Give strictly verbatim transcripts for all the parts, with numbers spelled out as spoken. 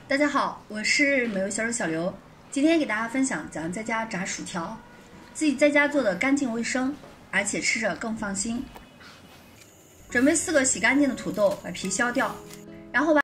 大家好，我是美味小手小刘，今天给大家分享怎样在家炸薯条，自己在家做的干净卫生，而且吃着更放心。准备四个洗干净的土豆，把皮削掉，然后把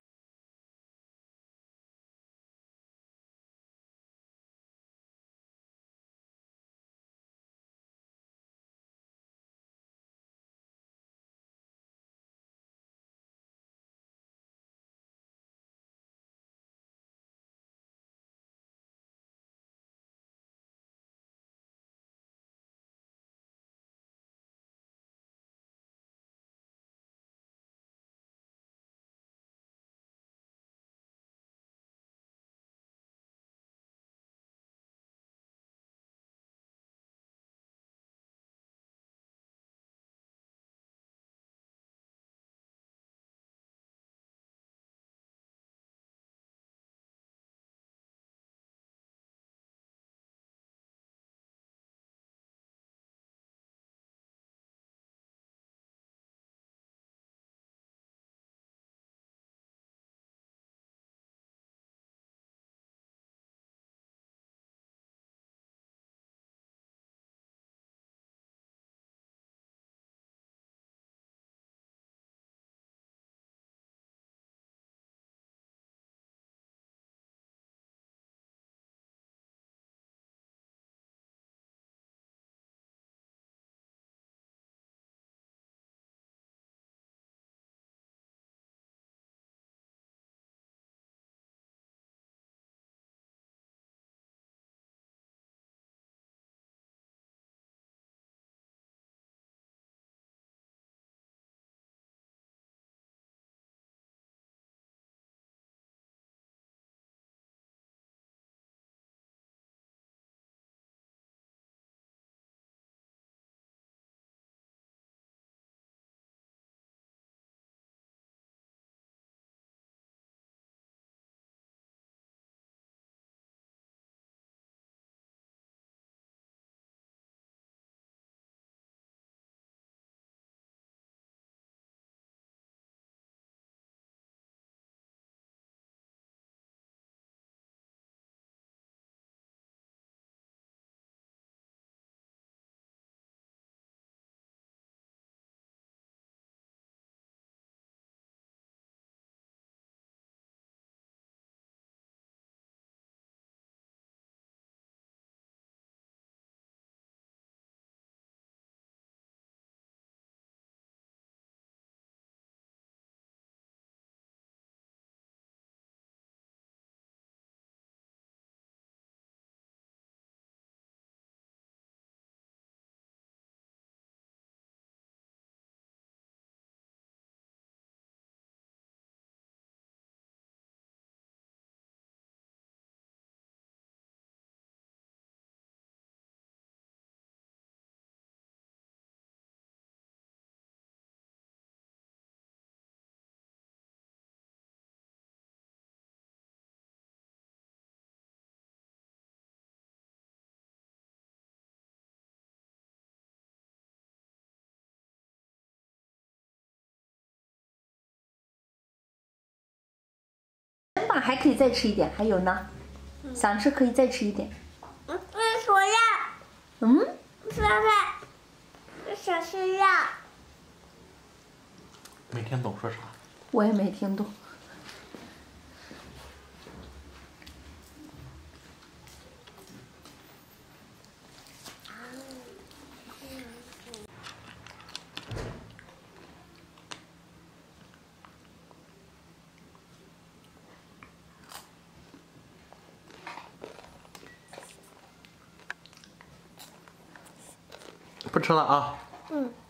真吧，还可以再吃一点，还有呢，嗯、想吃可以再吃一点。 嗯，我要。 嗯， 爸爸，我想吃药。 没听懂说啥？ 我也没听懂。 不吃了啊。 嗯。